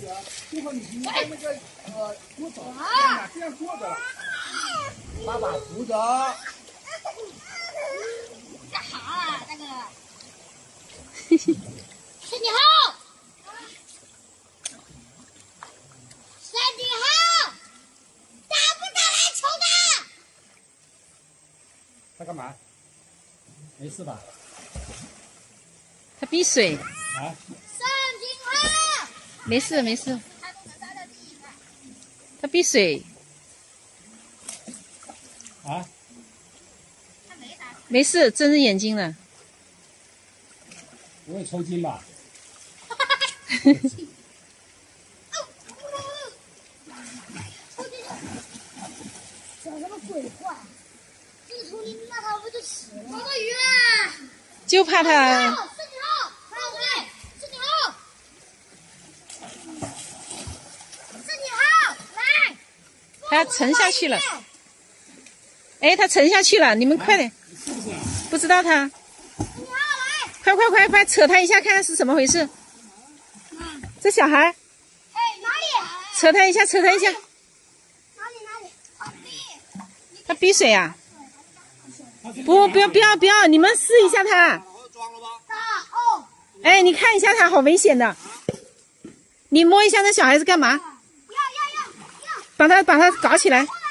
最后你把那个扶手，这样坐着了，爸爸扶着。 干啥了，大哥？身体好，身体好，打不打篮球的？ 他干嘛？没事吧？ 他闭水。 啊？ 身体好， 没事没事。他闭水。 啊？ 没事，睁着眼睛了。 不会抽筋吧？ 讲什么鬼话？这个抽筋，那他不就死了？找个鱼。 就怕他。 身体好，快快，身体好，身体好，来。 他沉下去了。哎，他沉下去了，你们快点。不知道他。快，扯他一下，看看是怎么回事。这小孩。 哎，哪里？ 扯他一下。 哪里？ 他闭水啊？不要，你们试一下他。哎，你看一下他，好危险的。你摸一下那小孩子干嘛？ 要。 把他搞起来。